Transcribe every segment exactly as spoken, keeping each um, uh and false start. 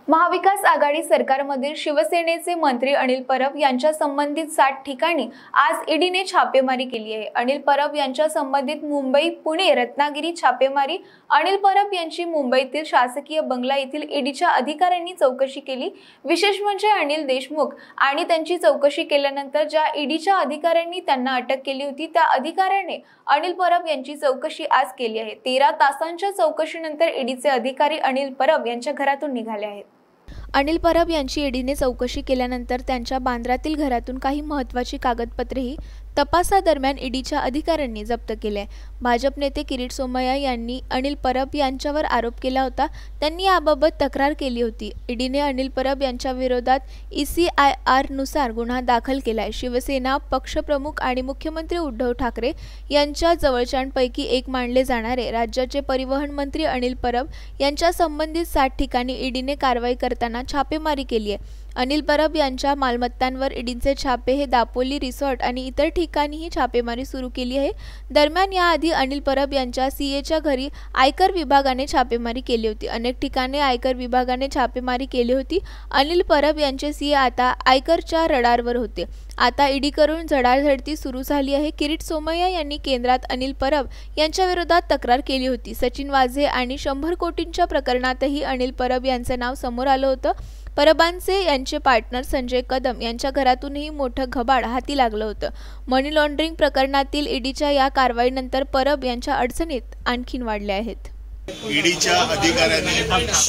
महाविकास आघाडी सरकारमधील शिवसेनेचे मंत्री अनिल परब यांच्या संबंधित साठ ठिकाणी आज ईडीने छापेमारी केली आहे। अनिल परब यांच्या संबंधित मुंबई, पुणे, रत्नागिरी छापेमारी। अनिल परब यांची मुंबईतील शासकीय बंगला येथील ईडीच्या अधिकाऱ्यांनी चौकशी केली। विशेष म्हणजे अनिल देशमुख आणि त्यांची चौकशी केल्यानंतर ज्या ईडीच्या अधिकाऱ्यांनी त्यांना अटक केली होती त्या अधिकाऱ्याने अनिल परब यांची चौकशी आज केली आहे। तेरा तासांच्या चौकशीनंतर ईडीचे अधिकारी अनिल परब यांच्या घरातून निघाले आहेत। अनिल परब यांची ईडीने चौकशी केल्यानंतर त्यांच्या बांद्रातील घरातून काही महत्त्वाची कागदपत्रेही तपासादरम्यान ईडीच्या अधिकाऱ्यांनी जप्त केले। भाजप नेते किरीट सोमय्या यांनी अनिल परब यांच्यावर आरोप केला होता। त्यांनी याबाबत तक्रार केली होती। ईडीने अनिल परब यांच्या विरोधात ई सी आय आर नुसार गुन्हा दाखल केलाय। शिवसेना पक्षप्रमुख आणि मुख्यमंत्री उद्धव ठाकरे यांच्या जवळच्यांपैकी एक मानले जाणारे राज्याचे परिवहन मंत्री अनिल परब यांच्या संबंधित साठ ठिकाणी ईडीने कारवाई करताना छापेमारी केली आहे। अनिल परब यांच्या मालमत्तांवर ईडीचे छापे हे दापोली रिसॉर्ट आणि इतर ठिकाणीही छापेमारी सुरू केली आहे। दरम्यान याआधी अनिल परब यांच्या सीएच्या घरी आयकर विभागाने छापेमारी केली होती। अनेक ठिकाणी आयकर विभागाने छापेमारी केली होती। अनिल परब यांचे सीए आता आयकरच्या रडारवर होते। आता ईडीकडून झडाझडती सुरू झाली आहे। किरीट सोमय्या यांनी केंद्रात अनिल परब यांच्या विरोधात तक्रार केली होती। सचिन वाझे आणि शंभर कोटींच्या प्रकरणातही अनिल परब यांचे नाव समोर आलं होतं। परबांचे यांचे पार्टनर संजय कदम यांच्या घरातूनही मोठं घबाड हाती लागलं होतं। मनी लॉन्ड्रिंग प्रकरणातील ईडीच्या या कारवाईनंतर परब यांच्या अडचणीत आणखीन वाढल्या आहेत। ईडीच्या अधिकाऱ्यांनी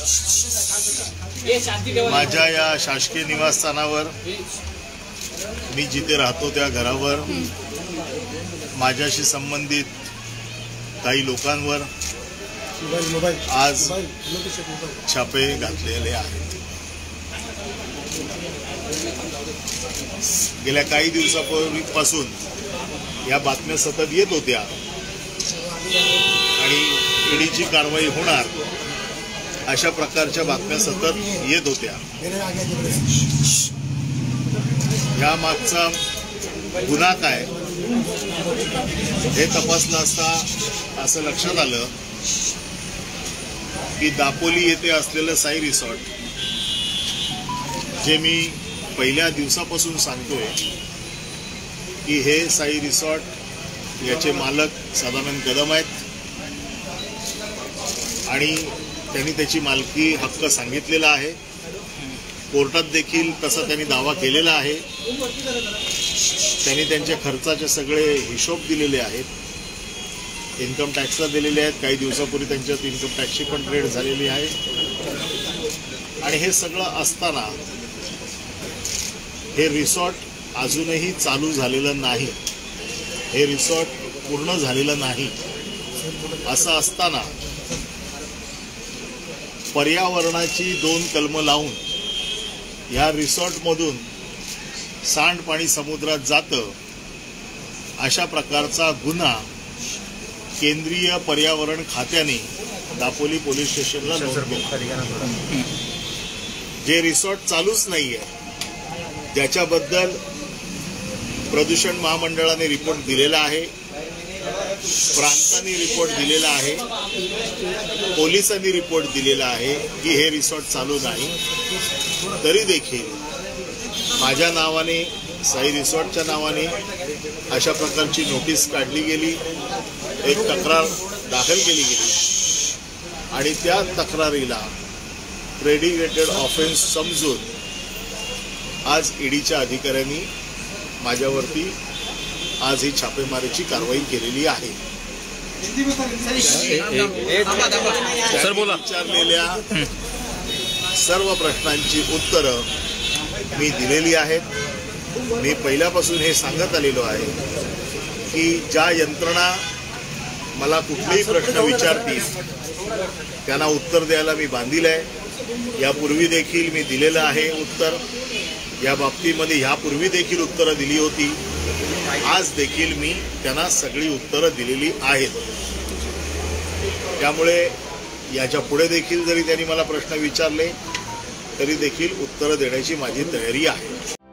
माझ्या या शासकीय निवासस्थानावर, मी जिथे राहतो त्या घरावर, माझ्याशी संबंधित काही लोकांवर आज छापे घातलेले आहेत। गेल्या काही दिवसापूर्वीपासून या बातम्या सतत येत होत्या आणि ईडीची कारवाई होणार अशा प्रकारच्या बातम्या सतत येत होत्या। या मागचा गुन्हा काय हे तपासलं असता असं लक्षात आलं की दापोली येथे असलेलं साई रिसॉर्ट, जे मी पहिल्या दिवसापासून सांगतोय की हे साई रिसॉर्ट याचे मालक सदानंद कदम आहेत आणि त्यांनी त्याची मालकी हक्क सांगितलेला आहे। कोर्टात देखील तसा त्यांनी दावा केलेला आहे। त्यांनी त्यांच्या खर्चाचे सगळे हिशोब दिलेले आहेत, इन्कम टॅक्सला दिलेले आहेत। काही दिवसापूर्वी त्यांच्यात इन्कम टॅक्सची पण रेड झालेली आहे आणि हे सगळं असताना हे रिसॉर्ट अजूनही चालू झालेलं नाही, हे रिसॉर्ट पूर्ण झालेलं नाही। असं असताना पर्यावरणाची दोन कलमं लावून या रिसॉर्टमधून सांडपाणी समुद्रात जातं अशा प्रकारचा गुन्हा केंद्रीय पर्यावरण खात्याने दापोली पोलीस स्टेशनला नोंद केला। जे रिसॉर्ट चालूच नाहीये त्याच्याबद्दल प्रदूषण महामंडळाने रिपोर्ट दिलेला आहे, प्रांतांनी रिपोर्ट दिलेला आहे, पोलिसांनी रिपोर्ट दिलेला आहे की हे रिसॉर्ट चालू नाही। तरी देखील माझ्या नावाने, साई रिसॉर्टच्या नावाने अशा प्रकारची नोटीस काढली गेली, एक तक्रार दाखल केली गेली आणि त्या तक्रारीला प्रेडिकेटेड ऑफेन्स समजून आज ईडीच्या अधिकाऱ्यांनी माझ्यावरती आज ही छापेमारीची कारवाई केलेली आहे। विचारलेल्या सर्व प्रश्नांची उत्तरं मी दिलेली आहेत। मी पहिल्यापासून हे सांगत आलेलो आहे की ज्या यंत्रणा मला कुठलेही प्रश्न विचारतील त्यांना उत्तर द्यायला मी बांधील आहे। यापूर्वी देखील मी दिलेलं आहे उत्तर। या बाबतीमध्ये यापूर्वी देखील उत्तरं दिली होती, आज देखील मी त्यांना सगळी उत्तरं दिलेली आहेत। त्यामुळे याच्या पुढे देखील जरी त्यांनी मला प्रश्न विचारले तरी देखील उत्तरं देण्याची माझी तयारी आहे।